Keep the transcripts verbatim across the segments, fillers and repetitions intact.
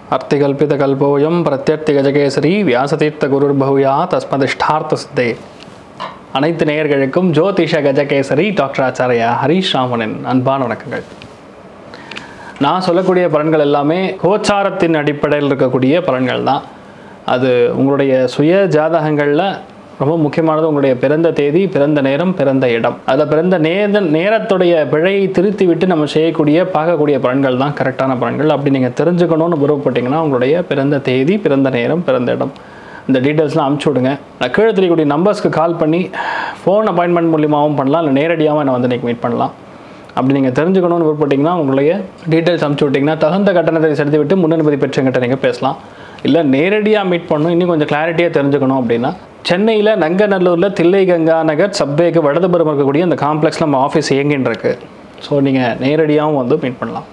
अर्तिकल्पितकल्पोऽयं प्रत्यर्थिगजकेसरी व्यासतीर्थगुरुर्भूया तस्मदिष्टार्थ सिद्धे அனைத்து நேயர்களுக்கும் ஜோதிஷ கஜகேசரி டாக்டர் ஆச்சாரியா ஹரீஷ் ராமனின் அன்பான வணக்கங்கள். நான் சொல்லக்கூடிய பலன்கள் எல்லாமே கோச்சாரத்தின் அடிப்படையில் இருக்கக்கூடிய பலன்கள் தான். அது உங்களுடைய சுய ஜாதகங்களில் ரொம்ப முக்கியமானது உங்களுடைய பிறந்த தேதி, பிறந்த நேரம், பிறந்த இடம். அதில் பிறந்த நேர நேரத்துடைய பிழையை திருத்தி விட்டு நம்ம செய்யக்கூடிய பார்க்கக்கூடிய பலன்கள் தான் கரெக்டான பலன்கள். அப்படி நீங்கள் தெரிஞ்சுக்கணும்னு விருப்பப்பட்டீங்கன்னா உங்களுடைய பிறந்த தேதி, பிறந்த நேரம், பிறந்த இடம் இந்த டீட்டெயில்ஸ்லாம் அனுப்பிச்சி விடுங்க. நான் கீழே தெரியக்கூடிய நம்பர்ஸ்க்கு கால் பண்ணி ஃபோன் அப்பாயின்மெண்ட் மூலியமாகவும் பண்ணலாம், இல்லை நேரடியாகவும் என்னை வந்து நீங்கள் மீட் பண்ணலாம். அப்படி நீங்கள் தெரிஞ்சுக்கணும்னு விருப்பப்பட்டீங்கன்னா உங்களுடைய டீட்டெயில்ஸ் அனுப்பிச்சி விட்டிங்கன்னா தகுந்த கட்டணத்தை செலுத்தி விட்டு முன்னனுமதி பெற்றவங்கிட்ட நீங்கள் பேசலாம். இல்லை நேரடியாக மீட் பண்ணணும், இன்னும் கொஞ்சம் கிளாரிட்டியாக தெரிஞ்சுக்கணும் அப்படின்னா சென்னையில் நங்கநல்லூரில் தில்லை கங்கா நகர் சப்வேக்கு வடதுபுறம் இருக்கக்கூடிய அந்த காம்ப்ளெக்ஸில் நம்ம ஆஃபீஸ் இயங்கின்னு இருக்கு. ஸோ நீங்கள் நேரடியாகவும் வந்து மீட் பண்ணலாம்.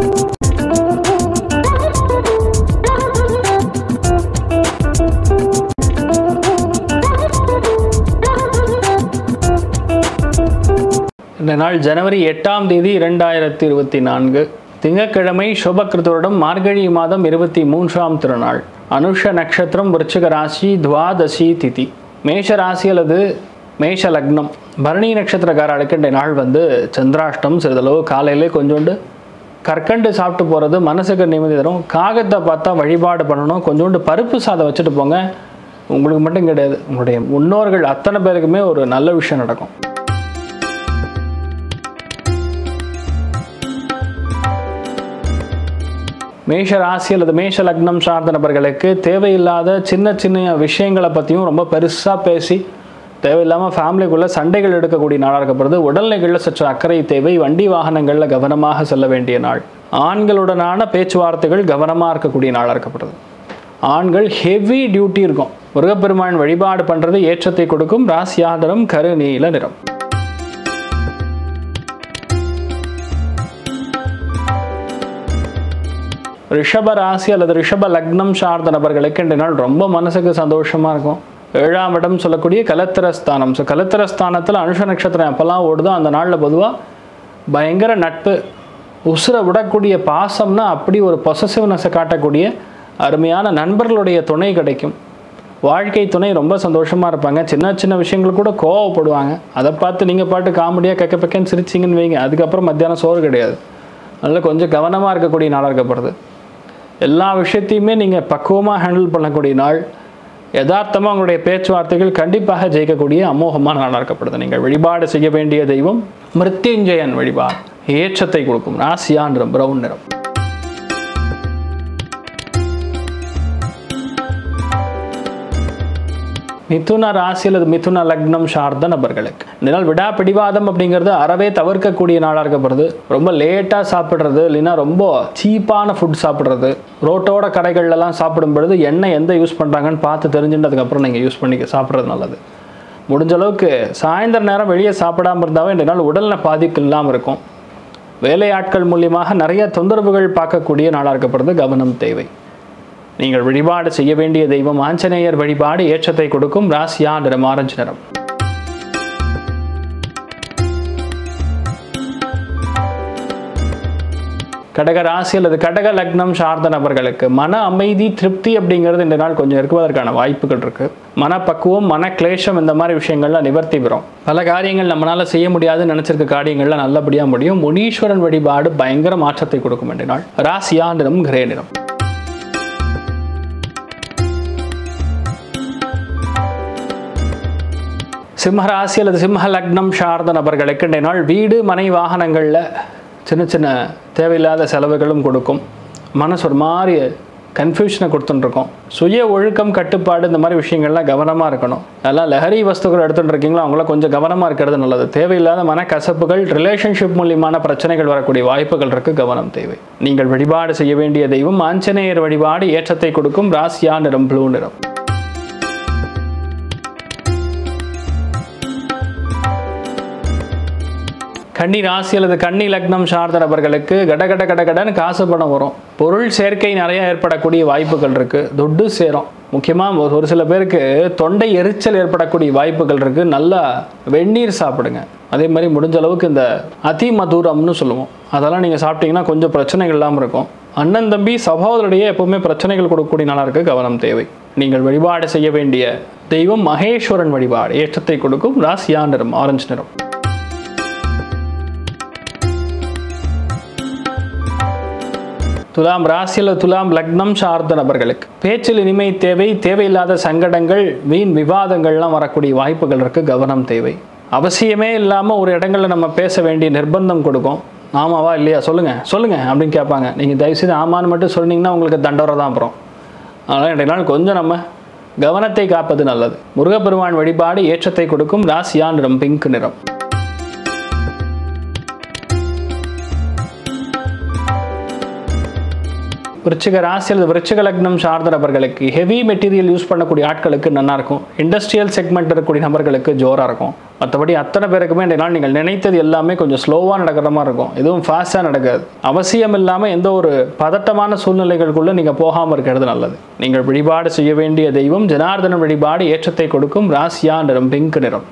இந்த நாள் ஜனவரி எட்டாம் தேதி இரண்டாயிரத்தி இருபத்தி நான்கு திங்கட்கிழமை சுபகிருதோடம் மார்கழி மாதம் இருபத்தி மூன்றாம் திருநாள். அனுஷ நட்சத்திரம், விருச்சிக ராசி, துவாதசி திதி. மேஷ ராசி அல்லது மேஷ லக்னம் பரணி நட்சத்திரக்காரர்களுக்கு இந்த நாள் வந்து சந்திராஷ்டம். சிறிதளவு காலையிலே கொஞ்சோண்டு கற்கண்டு சாப்பிட்டு போகிறது மனசுக்கு நிம்மதி தரும். காகத்தை பார்த்தா வழிபாடு பண்ணணும். கொஞ்சோண்டு பருப்பு சாதம் வச்சுட்டு போங்க. உங்களுக்கு மட்டும் கிடையாது, உங்களுடைய முன்னோர்கள் அத்தனை பேருக்குமே ஒரு நல்ல விஷயம் நடக்கும். மேஷ ராசி அல்லது மேஷ லக்னம் சார்ந்த நபர்களுக்கு தேவையில்லாத சின்ன சின்ன விஷயங்களை பற்றியும் ரொம்ப பெருசாக பேசி தேவையில்லாமல் ஃபேமிலிக்குள்ளே சண்டைகள் எடுக்கக்கூடிய நாளாக இருக்கப்படுது. உடல்நிலைகளில் சற்று அக்கறை தேவை. வண்டி வாகனங்களில் கவனமாக செல்ல வேண்டிய நாள். ஆண்களுடனான பேச்சுவார்த்தைகள் கவனமாக இருக்கக்கூடிய நாளாக இருக்கப்படுது. ஆண்கள் ஹெவி டியூட்டி இருக்கும். முருகப்பெருமான் வழிபாடு பண்ணுறது ஏற்றத்தை கொடுக்கும். ராசியாதரம் கருநீல நிறம். ரிஷப ராசி அல்லது ரிஷப லக்னம் சார்ந்த நபர்களுக்கு இந்த நாள் ரொம்ப மனசுக்கு சந்தோஷமாக இருக்கும். ஏழாம் இடம் சொல்லக்கூடிய கலத்திரஸ்தானம். ஸோ கலத்திரஸ்தானத்தில் அனுஷ நட்சத்திரம் எப்போல்லாம் ஓடுதோ அந்த நாளில் பொதுவாக பயங்கர நட்பு, உசுரை விடக்கூடிய பாசம்னா அப்படி ஒரு பொசசிவ்னஸை காட்டக்கூடிய அருமையான நண்பர்களுடைய துணை கிடைக்கும். வாழ்க்கை துணை ரொம்ப சந்தோஷமாக இருப்பாங்க. சின்ன சின்ன விஷயங்கள் கூட கோவப்படுவாங்க. அதை பார்த்து நீங்கள் பாட்டு காமெடியாக கெக்க பெக்கன்னு சிரிச்சிங்கன்னு வைங்க, அதுக்கப்புறம் மத்தியானம் சோறு கிடையாது. அதனால் கொஞ்சம் கவனமாக இருக்கக்கூடிய நாளாக இருக்கப்படுது. எல்லா விஷயத்தையுமே நீங்கள் பக்குவமாக ஹேண்டில் பண்ணக்கூடிய நாள். யதார்த்தமாக உங்களுடைய பேச்சுவார்த்தைகள் கண்டிப்பாக ஜெயிக்கக்கூடிய அமோகமான நாளாக இருக்கப்படுது. நீங்கள் வழிபாடு செய்ய வேண்டிய தெய்வம் மிருத்யுஞ்சயன் வழிபாடு ஏற்றத்தை கொடுக்கும். ராசியா நிறம் பிரவுன் நிறம். மிதுன ராசி அல்லது மிதுன லக்னம் சார்ந்த நபர்களுக்கு இந்த நாள் விடா பிடிவாதம் அப்படிங்கிறது அறவே தவிர்க்கக்கூடிய நாளாக இருக்கப்படுது. ரொம்ப லேட்டாக சாப்பிட்றது, இல்லைன்னா ரொம்ப சீப்பான ஃபுட் சாப்பிட்றது, ரோட்டோட கடைகள்லாம் சாப்பிடும் பொழுது எண்ணெய் எந்த யூஸ் பண்ணுறாங்கன்னு பார்த்து தெரிஞ்சுட்டதுக்கப்புறம் நீங்கள் யூஸ் பண்ணி சாப்பிட்றது நல்லது. முடிஞ்ச அளவுக்கு சாயந்தர நேரம் வெளியே சாப்பிடாமல் இருந்தாவே இந்த நாள் உடலில் பாதிப்பு இல்லாமல் இருக்கும். வேலையாட்கள் மூலியமாக நிறைய தொந்தரவுகள் பார்க்கக்கூடிய நாளாக இருக்கப்படுது. கவனம் தேவை. நீங்கள் வழிபாடு செய்ய வேண்டிய தெய்வம் ஆஞ்சநேயர் வழிபாடு ஏற்றத்தை கொடுக்கும். ராசியா நிறம் ஆரஞ்சு நிறம். கடக ராசி அல்லது கடக லக்னம் சார்ந்த நபர்களுக்கு மன அமைதி, திருப்தி அப்படிங்கிறது இந்த நாள் கொஞ்சம் இருக்குவதற்கான வாய்ப்புகள் இருக்கு. மனப்பக்குவம், மன கிளேஷம் இந்த மாதிரி விஷயங்கள்லாம் நிவர்த்தி பெறும். பல காரியங்கள் நம்மளால செய்ய முடியாதுன்னு நினைச்சிருக்க காரியங்கள்லாம் நல்லபடியா முடியும். முனீஸ்வரன் வழிபாடு பயங்கர மாற்றத்தை கொடுக்கும் இந்த நாள். ராசியா நிறம் கிரே நிறம். சிம்மராசி அல்லது சிம்ம லக்னம் சார்ந்த நபர்களுக்கு இந்த நாள் வீடு, மனை, வாகனங்களில் சின்ன சின்ன தேவையில்லாத செலவுகளும் கொடுக்கும். மனசு ஒரு மாதிரி கன்ஃபியூஷனை கொடுத்துட்டுருக்கோம். சுய ஒழுக்கம், கட்டுப்பாடு இந்த மாதிரி விஷயங்கள்லாம் கவனமாக இருக்கணும். அதெல்லாம் லஹரி வஸ்துக்கள் எடுத்துகிட்டு இருக்கீங்களோ அவங்கள கொஞ்சம் கவனமாக இருக்கிறது நல்லது. தேவையில்லாத மனக்கசப்புகள், ரிலேஷன்ஷிப் மூலியமான பிரச்சனைகள் வரக்கூடிய வாய்ப்புகள் இருக்குது. கவனம் தேவை. நீங்கள் வழிபாடு செய்ய வேண்டிய தெய்வம் ஆஞ்சநேயர் வழிபாடு ஏற்றத்தை கொடுக்கும். ராசியா நிறம் ப்ளூ நிறம். கன்னி ராசி அல்லது கன்னி லக்னம் சார்ந்த நபர்களுக்கு கடகட கடகடன்னு காசு பணம் வரும். பொருள் சேர்க்கை நிறைய ஏற்படக்கூடிய வாய்ப்புகள் இருக்குது. துட்டு சேரும். முக்கியமாக ஒரு சில பேருக்கு தொண்டை எரிச்சல் ஏற்படக்கூடிய வாய்ப்புகள் இருக்குது. நல்லா வெந்நீர் சாப்பிடுங்க. அதே மாதிரி முடிஞ்ச அளவுக்கு இந்த அதி மதுரம்னு சொல்லுவோம், அதெல்லாம் நீங்கள் சாப்பிட்டீங்கன்னா கொஞ்சம் பிரச்சனைகள் இல்லாமல் இருக்கும். அண்ணன் தம்பி சகோதரருடைய எப்பவுமே பிரச்சனைகள் கொடுக்கக்கூடிய நாளாக இருக்குது, கவனம் தேவை. நீங்கள் வழிபாடு செய்ய வேண்டிய தெய்வம் மகேஸ்வரன் வழிபாடு, ஏற்றத்தை கொடுக்கும். ராசியா நிறம் ஆரஞ்சு நிறம். துலாம் ராசியில் துலாம் லக்னம் சார்ந்த நபர்களுக்கு பேச்சில் இனிமை தேவை. தேவையில்லாத சங்கடங்கள், வீண் விவாதங்கள்லாம் வரக்கூடிய வாய்ப்புகள் இருக்குது, கவனம் தேவை. அவசியமே இல்லாமல் ஒரு இடங்களில் நம்ம பேச வேண்டிய நிர்பந்தம் கொடுக்கும். ஆமாவா இல்லையா சொல்லுங்கள் சொல்லுங்கள் அப்படின்னு கேட்பாங்க. நீங்கள் தயவுசெய்து ஆமான்னு மட்டும் சொன்னீங்கன்னா உங்களுக்கு தண்டோரை தான் அப்புறம். அதனால் இன்றைய நாள் கொஞ்சம் நம்ம கவனத்தை காப்பது நல்லது. முருகப்பெருமான் வழிபாடு ஏற்றத்தை கொடுக்கும். ராசியா நிறம் பிங்க் நிறம். விருச்சிக ராசியில் விருச்சிக லக்னம் சார்ந்த நபர்களுக்கு ஹெவி மெட்டீரியல் யூஸ் பண்ணக்கூடிய ஆட்களுக்கு நல்லா இருக்கும். இண்டஸ்ட்ரியல் செக்மெண்ட் இருக்கக்கூடிய நபர்களுக்கு ஜோராக இருக்கும். மற்றபடி அத்தனை பேருக்குமே இந்த நாள் நீங்கள் நினைத்தது எல்லாமே கொஞ்சம் ஸ்லோவாக நடக்கிற மாதிரி இருக்கும், எதுவும் ஃபாஸ்ட்டாக நடக்காது. அவசியம் இல்லாமல் எந்த ஒரு பதட்டமான சூழ்நிலைகளுக்குள்ளே நீங்கள் போகாமல் இருக்கிறது நல்லது. நீங்கள் வழிபாடு செய்ய வேண்டிய தெய்வம் ஜனார்தன வழிபாடு ஏற்றத்தை கொடுக்கும். ராசியா நிறம் பிங்க் நிறம்.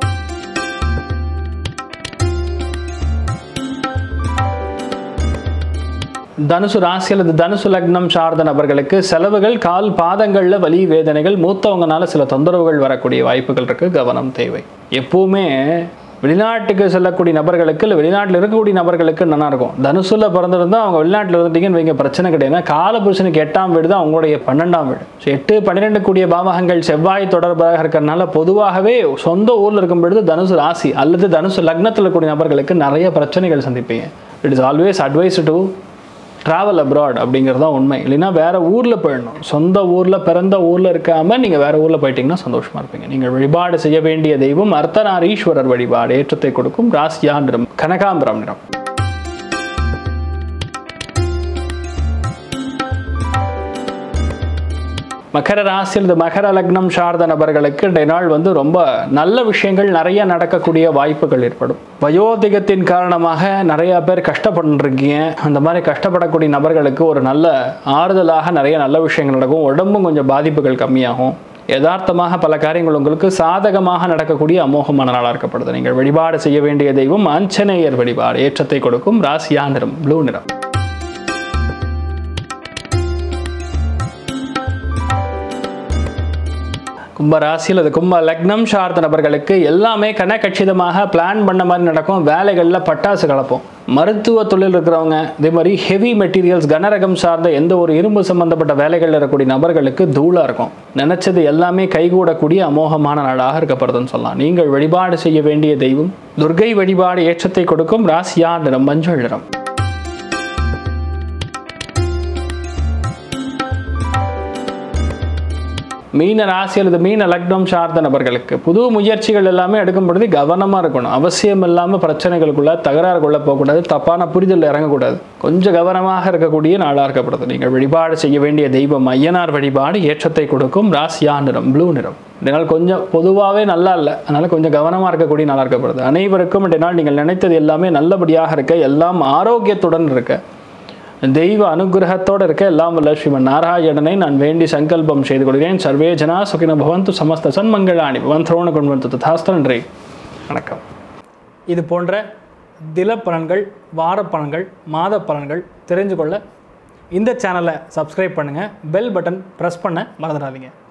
தனுசு ராசி அல்லது தனுசு லக்னம் சார்ந்த நபர்களுக்கு செலவுகள், கால் பாதங்களில் வலி வேதனைகள், மூத்தவங்கனால சில தொந்தரவுகள் வரக்கூடிய வாய்ப்புகள் இருக்குது, கவனம் தேவை. எப்பவுமே வெளிநாட்டுக்கு செல்லக்கூடிய நபர்களுக்கு இல்லை வெளிநாட்டில் இருக்கக்கூடிய நபர்களுக்கு நல்லா இருக்கும். தனுசுல பிறந்திருந்தால் அவங்க வெளிநாட்டில் இருந்துட்டீங்கன்னு வைங்க, பிரச்சனை கிடையாது. காலபுருஷனுக்கு எட்டாம் வீடு தான் அவங்களுடைய பன்னெண்டாம் வீடு. ஸோ எட்டு பன்னிரெண்டு கூடிய பாவகங்கள் செவ்வாய் தொடர்பாக இருக்கிறதுனால பொதுவாகவே சொந்த ஊரில் இருக்கும் பொழுது தனுசு ராசி அல்லது தனுசு லக்னத்தில் கூடிய நபர்களுக்கு நிறைய பிரச்சனைகள் சந்திப்பீங்க. It is always advice to travel abroad அப்படிங்கிறது தான் உண்மை. இல்லைன்னா வேறு ஊரில் போயிடணும். சொந்த ஊரில் பிறந்த ஊரில் இருக்காமல் நீங்கள் வேறு ஊரில் போயிட்டீங்கன்னா சந்தோஷமாக இருப்பீங்க. நீங்கள் வழிபாடு செய்ய வேண்டிய தெய்வம் அர்த்தநாரீஸ்வரர் வழிபாடு ஏற்றத்தை கொடுக்கும். ராசியா நிறம் கனகாம்பரம் நிறம். மகர ராசியில் இந்த மகர லக்னம் சார்ந்த நபர்களுக்கு இன்றைய நாள் வந்து ரொம்ப நல்ல விஷயங்கள் நிறைய நடக்கக்கூடிய வாய்ப்புகள் ஏற்படும். வயோதிகத்தின் காரணமாக நிறைய பேர் கஷ்டப்பட்டுருக்கீங்க. அந்த மாதிரி கஷ்டப்படக்கூடிய நபர்களுக்கு ஒரு நல்ல ஆறுதலாக நிறைய நல்ல விஷயங்கள் நடக்கும். உடம்பும் கொஞ்சம் பாதிப்புகள் கம்மியாகும். யதார்த்தமாக பல காரியங்கள் உங்களுக்கு சாதகமாக நடக்கக்கூடிய அமோகமான நாளாக இருக்கப்படுது. நீங்கள் வழிபாடு செய்ய வேண்டிய தெய்வம் ஆஞ்சநேயர் வழிபாடு ஏற்றத்தை கொடுக்கும். ராசியா நிறம் ப்ளூ நிறம். கும்ப ராசியில் அது கும்ப லக்னம் சார்ந்த நபர்களுக்கு எல்லாமே கனகச்சிதமாக பிளான் பண்ண மாதிரி நடக்கும். வேலைகளில் பட்டாசு கலப்போம். மருத்துவ தொழில் இருக்கிறவங்க, இதே மாதிரி ஹெவி மெட்டீரியல்ஸ் கனரகம் சார்ந்த எந்த ஒரு இரும்பு சம்பந்தப்பட்ட வேலைகளில் இருக்கக்கூடிய நபர்களுக்கு தூளாக இருக்கும். நினைச்சது எல்லாமே கைகூடக்கூடிய அமோகமான நாளாக இருக்கப்படுதுன்னு சொல்லலாம். நீங்கள் வழிபாடு செய்ய வேண்டிய தெய்வம் துர்கை வழிபாடு ஏற்றத்தை கொடுக்கும். ராசியா நிறம் மஞ்சள் நிறம். மீன ராசி அல்லது மீன லக்னம் சார்ந்த நபர்களுக்கு புது முயற்சிகள் எல்லாமே எடுக்கும் பொழுது கவனமாக இருக்கணும். அவசியம் இல்லாமல் பிரச்சனைகளுக்குள்ள தகராறுக்குள்ள போகக்கூடாது. தப்பான புரிதல் இறங்கக்கூடாது. கொஞ்சம் கவனமாக இருக்கக்கூடிய நாளாக இருக்கப்படுது. நீங்கள் வழிபாடு செய்ய வேண்டிய தெய்வம் ஐயனார் வழிபாடு ஏற்றத்தை கொடுக்கும். ராசியா நிறம் ப்ளூ நிறம். இதனால் கொஞ்சம் பொதுவாகவே நல்லா இல்லை, அதனால் கொஞ்சம் கவனமாக இருக்கக்கூடிய நாளாக இருக்கப்படுது. அனைவருக்கும் இந்த நாள் நீங்கள் நினைத்தது எல்லாமே நல்லபடியாக இருக்க, எல்லாம் ஆரோக்கியத்துடன் இருக்க, தெய்வ அனுகிரகத்தோடு இருக்க எல்லாம் வல்ல ஸ்ரீமன் நாராயணனை நான் வேண்டி சங்கல்பம் செய்து கொள்கிறேன். சர்வே ஜனா சுகின பவந்து சமஸ்த சன்மங்களாணி பவந்தோண கொண்டு ததாஸ்த. நன்றி, வணக்கம். இது போன்ற தில பலன்கள், வார பலன்கள், மாத பலன்கள் தெரிஞ்சு கொள்ள இந்த சேனலை சப்ஸ்கிரைப் பண்ணுங்கள். பெல் பட்டன் ப்ரெஸ் பண்ண மறந்துடாதீங்க.